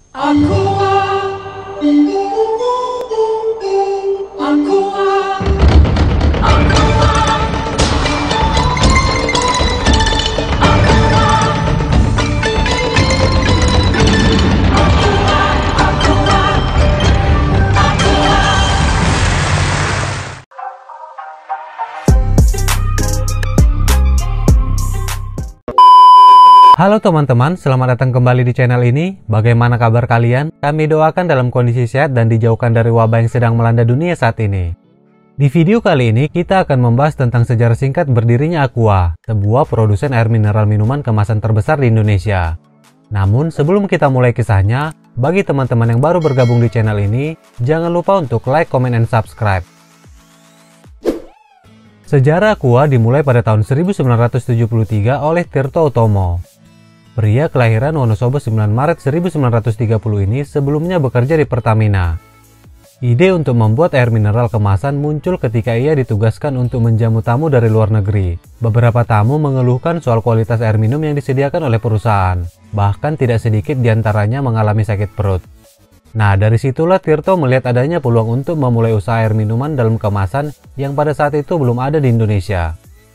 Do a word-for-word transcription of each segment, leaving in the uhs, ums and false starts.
Aqua, Aqua, Halo teman-teman, selamat datang kembali di channel ini. Bagaimana kabar kalian? Kami doakan dalam kondisi sehat dan dijauhkan dari wabah yang sedang melanda dunia saat ini. Di video kali ini, kita akan membahas tentang sejarah singkat berdirinya Aqua, sebuah produsen air mineral minuman kemasan terbesar di Indonesia. Namun, sebelum kita mulai kisahnya, bagi teman-teman yang baru bergabung di channel ini, jangan lupa untuk like, comment, and subscribe. Sejarah Aqua dimulai pada tahun seribu sembilan ratus tujuh puluh tiga oleh Tirto Utomo. Pria kelahiran Wonosobo sembilan Maret seribu sembilan ratus tiga puluh ini sebelumnya bekerja di Pertamina. Ide untuk membuat air mineral kemasan muncul ketika ia ditugaskan untuk menjamu tamu dari luar negeri. Beberapa tamu mengeluhkan soal kualitas air minum yang disediakan oleh perusahaan. Bahkan tidak sedikit diantaranya mengalami sakit perut. Nah, dari situlah Tirto melihat adanya peluang untuk memulai usaha air minuman dalam kemasan yang pada saat itu belum ada di Indonesia.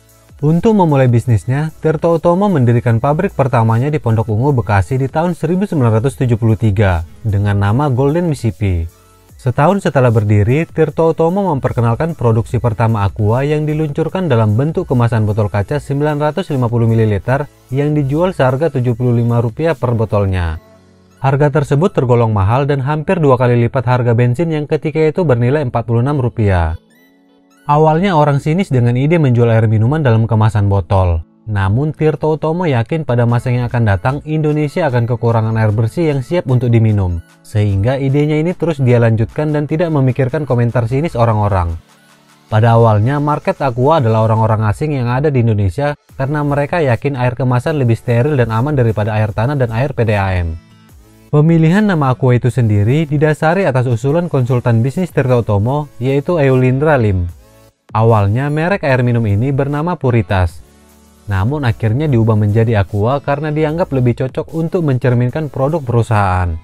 Untuk memulai bisnisnya, Tirto Utomo mendirikan pabrik pertamanya di Pondok Ungu, Bekasi di tahun seribu sembilan ratus tujuh puluh tiga dengan nama Golden Mississippi. Setahun setelah berdiri, Tirto Utomo memperkenalkan produksi pertama Aqua yang diluncurkan dalam bentuk kemasan botol kaca sembilan ratus lima puluh mililiter yang dijual seharga tujuh puluh lima rupiah per botolnya. Harga tersebut tergolong mahal dan hampir dua kali lipat harga bensin yang ketika itu bernilai empat puluh enam rupiah. Awalnya orang sinis dengan ide menjual air minuman dalam kemasan botol. Namun Tirto Utomo yakin pada masa yang akan datang Indonesia akan kekurangan air bersih yang siap untuk diminum. Sehingga idenya ini terus dia lanjutkan dan tidak memikirkan komentar sinis orang-orang. Pada awalnya market Aqua adalah orang-orang asing yang ada di Indonesia karena mereka yakin air kemasan lebih steril dan aman daripada air tanah dan air P D A M. Pemilihan nama Aqua itu sendiri didasari atas usulan konsultan bisnis Tirto Utomo yaitu Eulindra Lim. Awalnya merek air minum ini bernama Puritas, namun akhirnya diubah menjadi Aqua karena dianggap lebih cocok untuk mencerminkan produk perusahaan.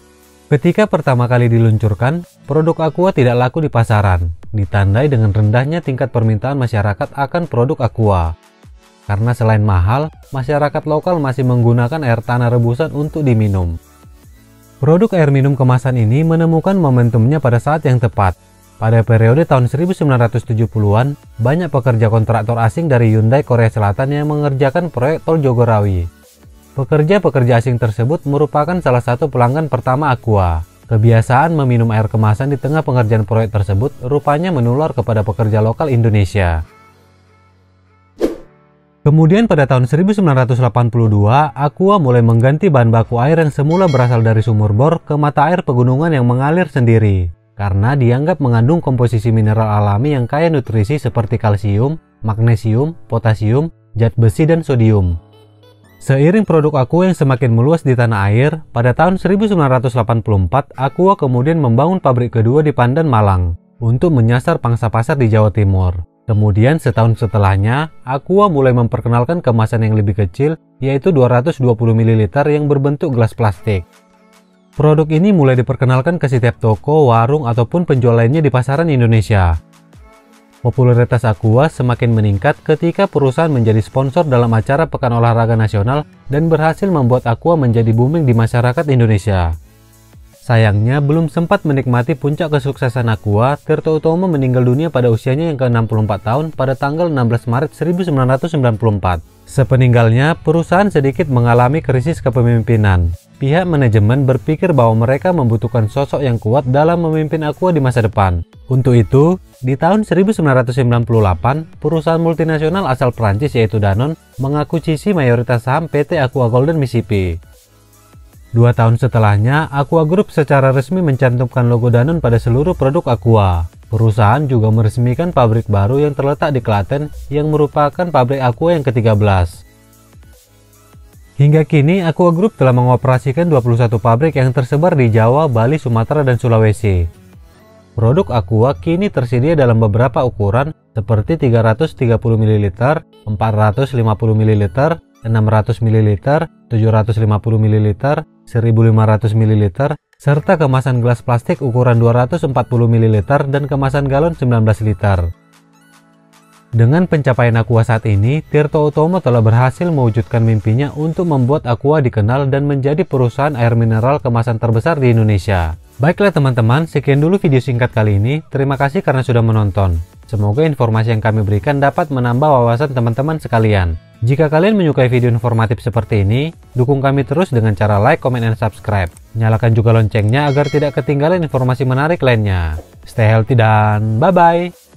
Ketika pertama kali diluncurkan, produk Aqua tidak laku di pasaran, ditandai dengan rendahnya tingkat permintaan masyarakat akan produk Aqua. Karena selain mahal, masyarakat lokal masih menggunakan air tanah rebusan untuk diminum. Produk air minum kemasan ini menemukan momentumnya pada saat yang tepat. Pada periode tahun seribu sembilan ratus tujuh puluhan, banyak pekerja kontraktor asing dari Hyundai Korea Selatan yang mengerjakan proyek tol Jagorawi. Pekerja-pekerja asing tersebut merupakan salah satu pelanggan pertama Aqua. Kebiasaan meminum air kemasan di tengah pengerjaan proyek tersebut rupanya menular kepada pekerja lokal Indonesia. Kemudian pada tahun seribu sembilan ratus delapan puluh dua, Aqua mulai mengganti bahan baku air yang semula berasal dari sumur bor ke mata air pegunungan yang mengalir sendiri. Karena dianggap mengandung komposisi mineral alami yang kaya nutrisi seperti kalsium, magnesium, potasium, zat besi, dan sodium. Seiring produk Aqua yang semakin meluas di tanah air, pada tahun seribu sembilan ratus delapan puluh empat, Aqua kemudian membangun pabrik kedua di Pandan, Malang, untuk menyasar pangsa pasar di Jawa Timur. Kemudian setahun setelahnya, Aqua mulai memperkenalkan kemasan yang lebih kecil, yaitu dua ratus dua puluh mililiter yang berbentuk gelas plastik. Produk ini mulai diperkenalkan ke setiap toko, warung, ataupun penjual lainnya di pasaran Indonesia. Popularitas Aqua semakin meningkat ketika perusahaan menjadi sponsor dalam acara Pekan Olahraga Nasional dan berhasil membuat Aqua menjadi booming di masyarakat Indonesia. Sayangnya, belum sempat menikmati puncak kesuksesan Aqua, Tirto Utomo meninggal dunia pada usianya yang ke enam puluh empat tahun pada tanggal enam belas Maret seribu sembilan ratus sembilan puluh empat. Sepeninggalnya, perusahaan sedikit mengalami krisis kepemimpinan. Pihak manajemen berpikir bahwa mereka membutuhkan sosok yang kuat dalam memimpin Aqua di masa depan. Untuk itu, di tahun seribu sembilan ratus sembilan puluh delapan, perusahaan multinasional asal Prancis yaitu Danone mengakuisisi mayoritas saham P T Aqua Golden Mississippi. Dua tahun setelahnya, Aqua Group secara resmi mencantumkan logo Danone pada seluruh produk Aqua. Perusahaan juga meresmikan pabrik baru yang terletak di Klaten yang merupakan pabrik Aqua yang ke tiga belas. Hingga kini, Aqua Group telah mengoperasikan dua puluh satu pabrik yang tersebar di Jawa, Bali, Sumatera, dan Sulawesi. Produk Aqua kini tersedia dalam beberapa ukuran seperti tiga ratus tiga puluh mililiter, empat ratus lima puluh mililiter, enam ratus mililiter, tujuh ratus lima puluh mililiter, seribu lima ratus mililiter, serta kemasan gelas plastik ukuran dua ratus empat puluh mililiter dan kemasan galon sembilan belas liter. Dengan pencapaian Aqua saat ini, Tirto Utomo telah berhasil mewujudkan mimpinya untuk membuat Aqua dikenal dan menjadi perusahaan air mineral kemasan terbesar di Indonesia. Baiklah teman-teman, sekian dulu video singkat kali ini. Terima kasih karena sudah menonton. Semoga informasi yang kami berikan dapat menambah wawasan teman-teman sekalian. Jika kalian menyukai video informatif seperti ini, dukung kami terus dengan cara like, comment, dan subscribe. Nyalakan juga loncengnya agar tidak ketinggalan informasi menarik lainnya. Stay healthy dan bye-bye!